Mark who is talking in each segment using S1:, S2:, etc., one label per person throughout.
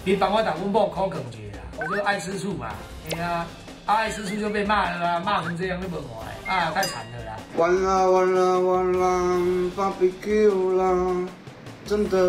S1: 你帮我打阮某口梗一下啦，我就爱吃醋嘛，哎呀，爱吃醋就被骂了啊，骂成这样就不好啊，太惨了啦。
S2: 完啦完啦完啦 ，BBQ 啦，真的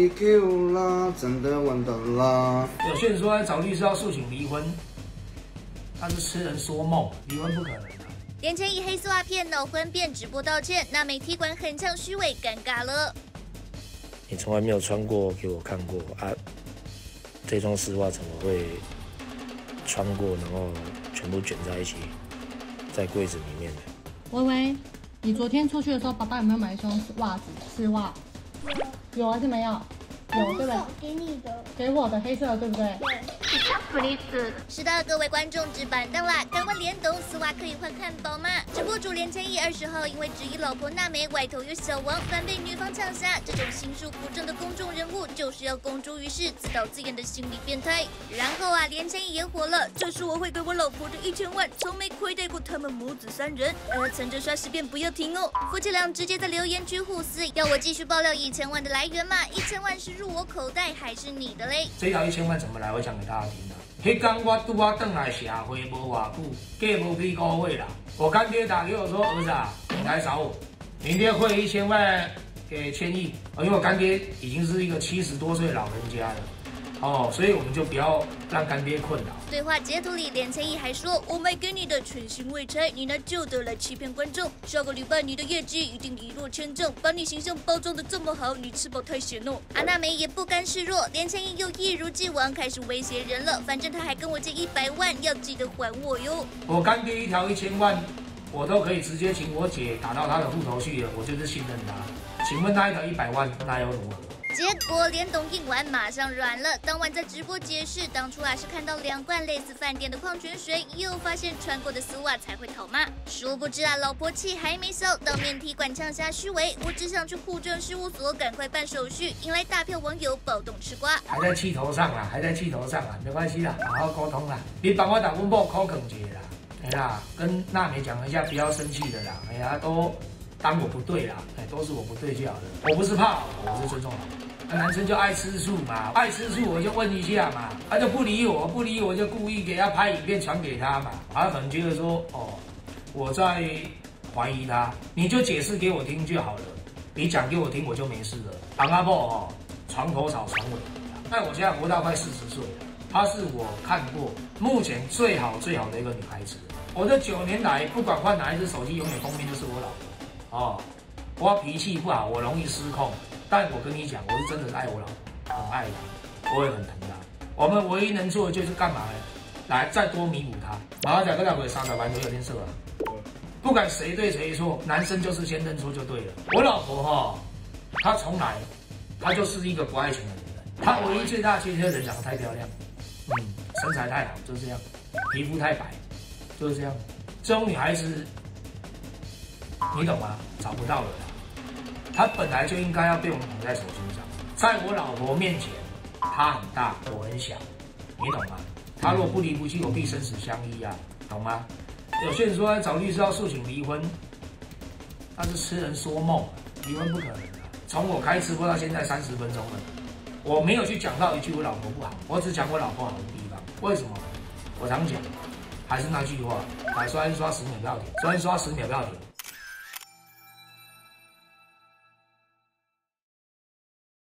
S2: BBQ 啦，真的完蛋啦。
S1: 有些人说找律师要诉请离婚，他是痴人说梦，离婚不可能。
S3: 连千亿黑丝袜骗脑婚变直播道歉，那美踢馆很呛虚伪，尴尬了。
S4: 你从来没有穿过给我看过啊？这双丝袜怎么会穿过，然后全部卷在一起，在柜子里面的？
S5: 微微，你昨天出去的时候，爸爸有没有买一双袜子？丝袜？有还是没有？有对不对？
S6: 给你的，
S5: 给我的黑色的对不对？
S3: 是的，各位观众直板凳啦！敢问联动丝袜可以换汉堡吗？直播主连千亿20号因为质疑老婆娜美外头有小王，反被女方呛下。这种心术不正的公众人物，就是要公诸于世、自导自演的心理变态。然后啊，连千亿也火了，这是我会给我老婆的1000万，从没亏待过他们母子3人。蹭着刷10遍不要停哦！夫妻俩直接在留言区互撕，要我继续爆料1000万的来源吗？1000万是入我口袋还是你的嘞？
S1: 这条1000万怎么来？我讲给大家听啊。迄天我拄啊转来社会无偌久，过无几个月啦。我干爹打给我说：“儿子啊，你来找我，明天汇1000万给千亿。”因为我干爹已经是一个70多岁的老人家了，所以我们就不要让干爹困扰。
S3: 对话截图里，连千亿还说：“我买给你的全新未拆，你拿旧的来欺骗观众。下个礼拜你的业绩一定一落千丈，把你形象包装的这么好，你吃饱太闲哦。”阿娜美也不甘示弱，连千亿又一如既往开始威胁人了，反正他还跟我借100万，要记得还我哟。
S1: 我干爹一条1000万，我都可以直接请我姐打到他的户头去了，我就是信任他。请问他一条100万，那又如何？
S3: 结果联动硬完马上软了，当晚在直播解释，当初是看到2罐类似饭店的矿泉水，又发现穿过的丝袜才会讨骂。殊不知老婆气还没消，当面踢馆呛下虚伪，我只想去户政事务所赶快办手续，引来大票网友暴动吃瓜。
S1: 还在气头上啦，没关系啦，好好沟通啦。你帮我打阮某口梗一下啦，哎啦，跟娜美讲一下，不要生气的啦，哎呀，都当我不对啦，都是我不对就好了。我不是怕我是尊重老婆。男生就爱吃醋嘛，爱吃醋我就问一下嘛，他就不理我，不理我就故意给他拍影片传给他嘛，他可能觉得说我在怀疑他，你就解释给我听就好了，你讲给我听我就没事了。阿婆床头吵床尾和，但我现在活到快40岁了，她是我看过目前最好的一个女孩子。我这9年来，不管换哪一只手机，永远封面就是我老婆我脾气不好，我容易失控。但我跟你讲，我是真的是爱我老婆，很爱她，我也很疼她。我们唯一能做的就是干嘛呢？来，再多弥补她。马上讲跟老婆300万没有天色了。不管谁对谁错，男生就是先认错就对了。我老婆她从来，她就是一个不爱钱的女人。她唯一最大的缺点，人长得太漂亮，身材太好，就是这样，皮肤太白，就是这样。这种女孩子，你懂吗？找不到了啦。她本来就应该要被我们捧在手心上，在我老婆面前，她很大，我很小，你懂吗？她若不离不弃，我必生死相依啊，懂吗？有些人说找律师要诉请离婚，那是痴人说梦，离婚不可能啊！从我开直播到现在30分钟了，我没有去讲到一句我老婆不好，我只讲我老婆好的地方。为什么？我常讲，还是那句话，刷10秒不要停，刷10秒不要停。